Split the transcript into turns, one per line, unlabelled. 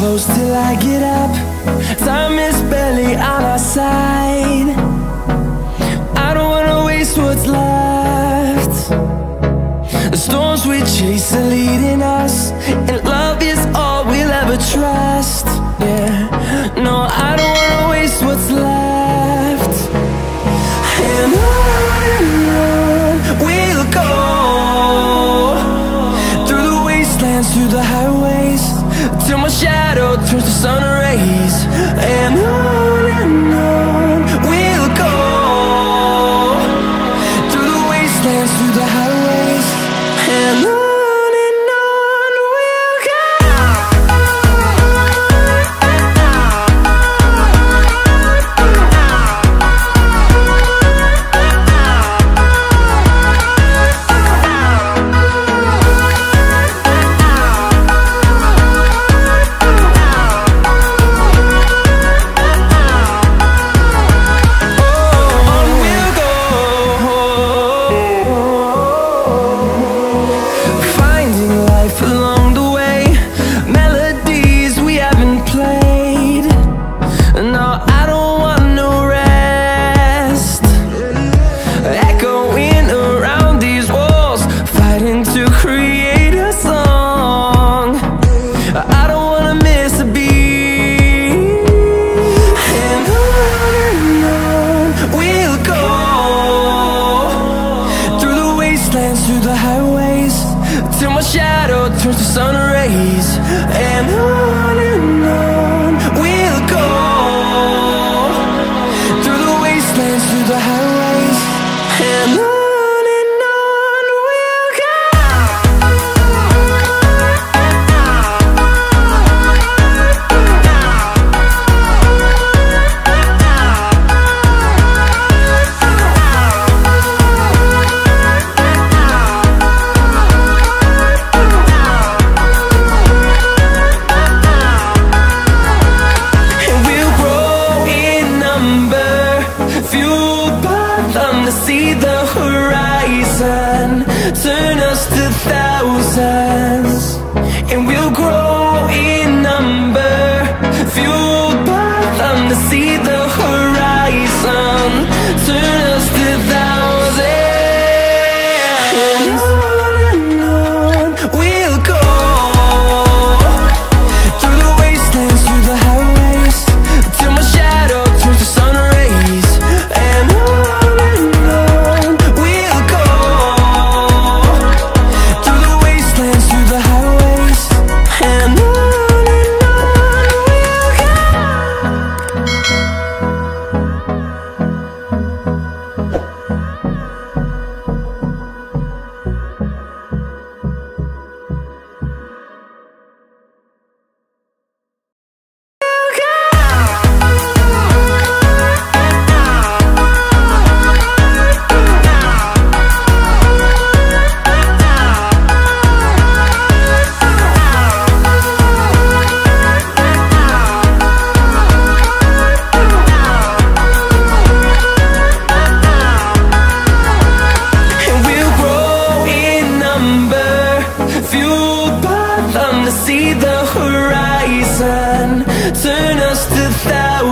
close till I get up. Time is barely on our side. I don't wanna waste what's left. The storms we chase are leading us, and love is all we'll ever trust. Yeah, no, I don't wanna waste what's left. And on we'll go, through the wastelands, through the highways, till my shadow turns to sun rays. And on we'll go, through the wastelands, through the highways, and on we'll go. Through the highways, till my shadow turns to sun rays. And on we'll go, through the wastelands, through the highways, and on we'll go. See the horizon, turn us to thousands, and we'll grow in number, fueled by them. To see the horizon, turn us to thousands, and on we'll go, through the wastelands, through the highways, till my shadow turns to sun rays. And see the horizon, turn us to thousands.